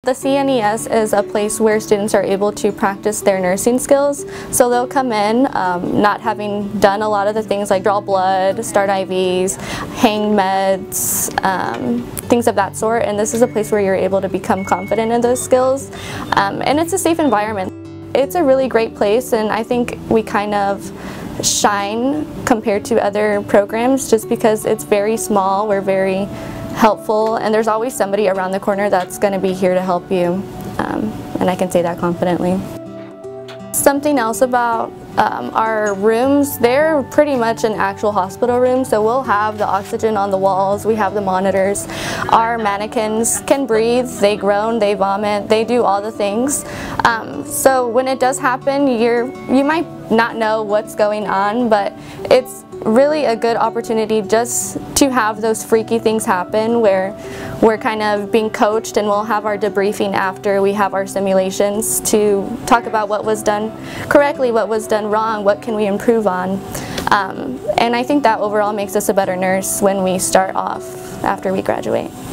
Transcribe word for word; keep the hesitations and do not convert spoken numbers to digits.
The C N E S is a place where students are able to practice their nursing skills. So they'll come in um, not having done a lot of the things like draw blood, start I Vs, hang meds, um, things of that sort, and this is a place where you're able to become confident in those skills. Um, and it's a safe environment. It's a really great place, and I think we kind of shine compared to other programs just because it's very small, we're very helpful, and there's always somebody around the corner that's going to be here to help you, um, and I can say that confidently. Something else about um, our rooms, they're pretty much an actual hospital room, so we'll have the oxygen on the walls, we have the monitors. Our mannequins can breathe, they groan, they vomit, they do all the things. Um, so when it does happen, you're, you might not know what's going on, but it's really a good opportunity just to have those freaky things happen where we're kind of being coached, and we'll have our debriefing after we have our simulations to talk about what was done correctly, what was done wrong, what can we improve on. Um, and I think that overall makes us a better nurse when we start off after we graduate.